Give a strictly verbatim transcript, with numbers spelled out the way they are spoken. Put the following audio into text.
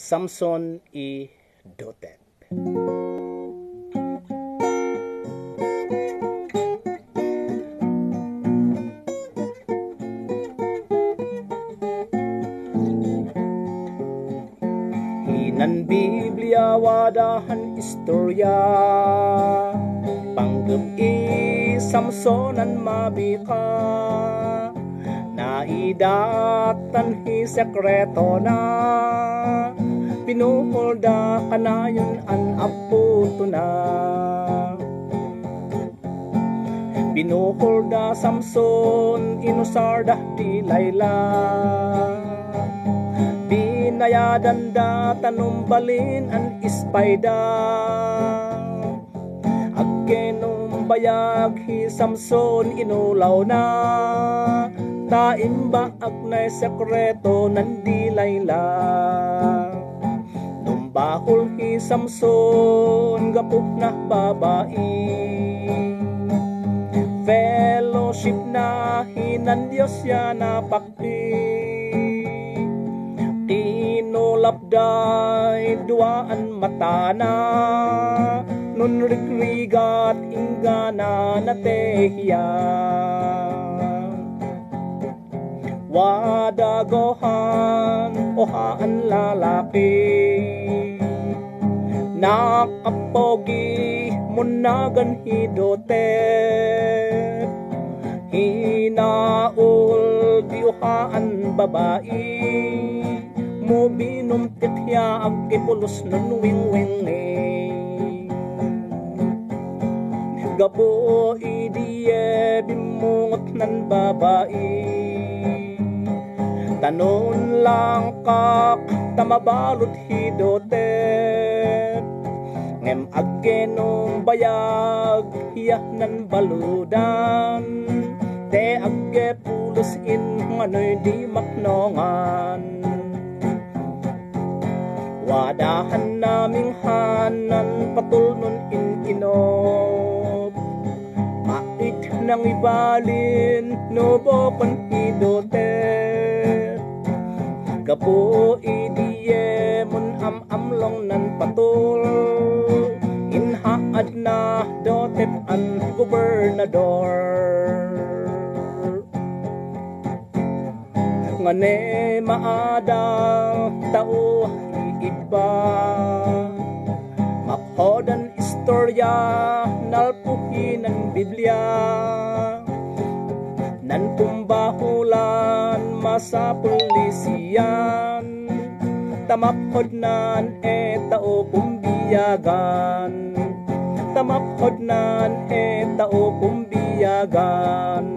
Samson i Dotep. Hinan Biblia wadahan istorya, panggap i Samsonan mabika, naidatan hi sekreto na, pinuhulda kanayon an aputo na. Pinuhulda Samson inusardah di Layla, binayadan da tanumbalin an ispayda, aggenum bayag hi Samson inulaw na, taimba agnay sekreto nan di Layla. Numbahol hi Samson gapuk na babae, fellowship na hinan Diyos ya napakti, tinulapday duaan matana, nun rigrigat ingana na tehiya. Wadagohan ohaan lalaki, nakapogi munagan Dotep, hinaul diuhaan babae, mo binumtit ya agkipulos nun wing-wingi. Gabo idiye bimungot nan babae, tanon lang kak tamabalot Dotep, ngem aggenong bayag hiyah nan baludan, te agge pulos in nganoy di maknongan. Wadahan naming hanan patul nun in-inop, mait nang ibalin nobokon Dotep, gapo idiye mun am-amlong nan patul, inhaad na Dotep an gobernador. Ngane maadang tao iba, maphodan istorya nalpuhi ng Biblia, nan pumbahulan masa pulisiyan, tamaphod nan e tao pumbiyagan, tamaphod nan e tao pumbiyagan.